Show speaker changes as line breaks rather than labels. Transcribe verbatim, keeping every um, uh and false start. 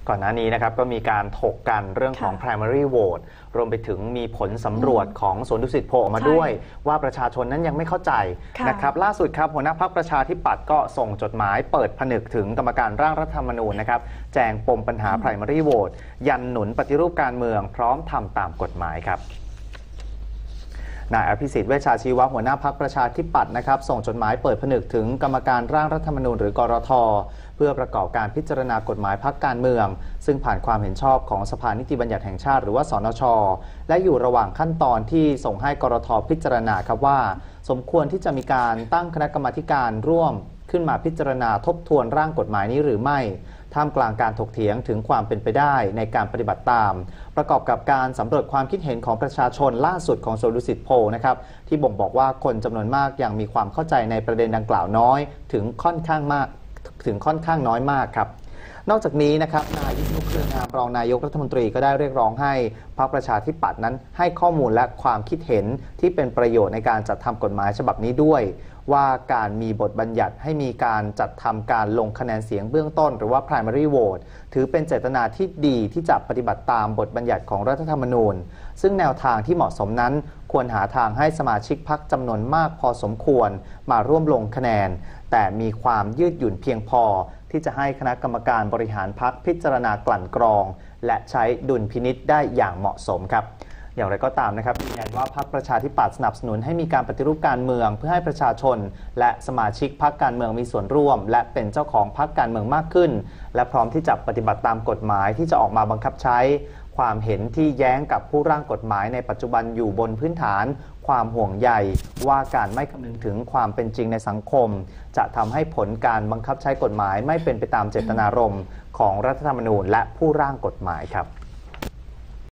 ก่อนหน้านี้นะครับก็มีการถกกันเรื่องของ primary vote รวมไปถึงมีผลสำรวจของสวนดุสิตโพลออกมาด้วยว่าประชาชนนั้นยังไม่เข้าใจนะครับล่าสุดครับหัวหน้าพรรคประชาธิปัตย์ก็ส่งจดหมายเปิดผนึกถึงกรรมการร่างรัฐธรรมนูญนะครับแจงปมปัญหา primary vote ยันหนุนปฏิรูปการเมืองพร้อมทำตามกฎหมายครับนายอภิสิทธิ์เวชชาชีวะหัวหน้าพรรคประชาธิปัตย์นะครับส่งจดหมายเปิดผนึกถึงกรรมการร่างรัฐธรรมนูญหรือกรท.เพื่อประกอบการพิจารณากฎหมายพรรคการเมืองซึ่งผ่านความเห็นชอบของสภานิติบัญญัติแห่งชาติหรือว่าสนช.และอยู่ระหว่างขั้นตอนที่ส่งให้กรท.พิจารณาครับว่าสมควรที่จะมีการตั้งคณะกรรมาการร่วมขึ้นมาพิจารณาทบทวนร่างกฎหมายนี้หรือไม่ท่ามกลางการถกเถียงถึงความเป็นไปได้ในการปฏิบัติตามประกอบกับการสำรวจความคิดเห็นของประชาชนล่าสุดของสวนดุสิตโพลนะครับที่บ่งบอกว่าคนจำนวนมากยังมีความเข้าใจในประเด็นดังกล่าวน้อยถึงค่อนข้างมากถึงค่อนข้างน้อยมากครับนอกจากนี้นะครับนายวิษณุเครืองามรองนายกรัฐมนตรีก็ได้เรียกร้องให้พรรคประชาธิปัตย์นั้นให้ข้อมูลและความคิดเห็นที่เป็นประโยชน์ในการจัดทำกฎหมายฉบับนี้ด้วยว่าการมีบทบัญญัติให้มีการจัดทำการลงคะแนนเสียงเบื้องต้นหรือว่า primary vote ถือเป็นเจตนาที่ดีที่จะปฏิบัติตามบทบัญญัติของรัฐธรรมนูญซึ่งแนวทางที่เหมาะสมนั้นควรหาทางให้สมาชิกพรรคจำนวนมากพอสมควรมาร่วมลงคะแนนแต่มีความยืดหยุ่นเพียงพอที่จะให้คณะกรรมการบริหารพรรคพิจารณากลั่นกรองและใช้ดุลพินิจได้อย่างเหมาะสมครับอย่างไรก็ตามนะครับยืนยันว่าพรรคประชาธิปัตย์สนับสนุนให้มีการปฏิรูปการเมืองเพื่อให้ประชาชนและสมาชิกพรรคการเมืองมีส่วนร่วมและเป็นเจ้าของพรรคการเมืองมากขึ้นและพร้อมที่จะปฏิบัติตามกฎหมายที่จะออกมาบังคับใช้ความเห็นที่แย้งกับผู้ร่างกฎหมายในปัจจุบันอยู่บนพื้นฐานความห่วงใยว่าการไม่คำนึงถึงความเป็นจริงในสังคมจะทำให้ผลการบังคับใช้กฎหมายไม่เป็นไปตามเจตนารมณ์ของรัฐธรรมนูญและผู้ร่างกฎหมายครับ